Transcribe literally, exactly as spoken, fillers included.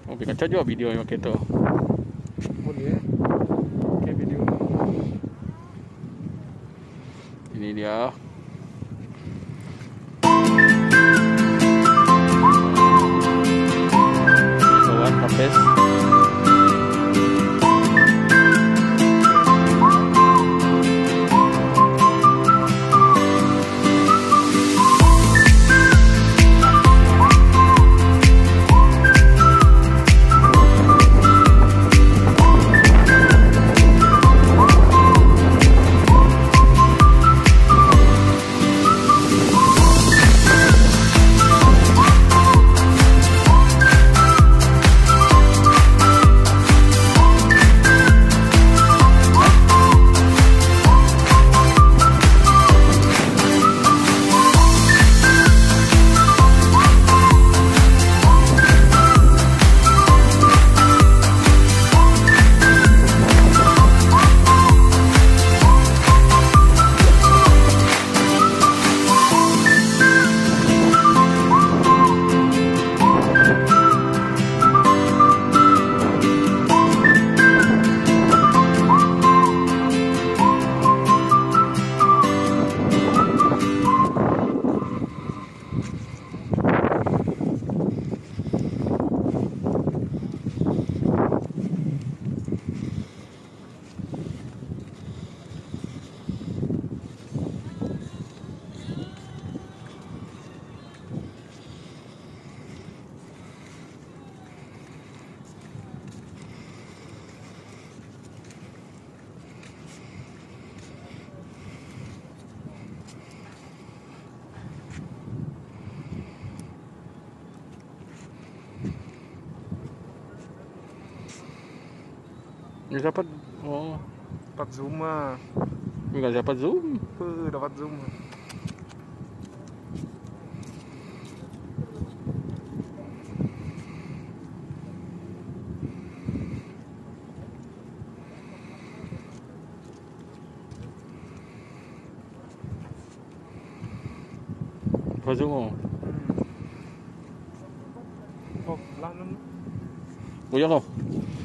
Oh, bikin kacau juga video yang pakai tu. Boleh eh? Okay, video. Ini dia. Kawan kapes. Ni dapat, oh, Dapat zoom ah. enggak dapat zoom. Uh, dapat zoom. Dapat zoom oh. Hmm. Oh, lanon. Oh ya kau.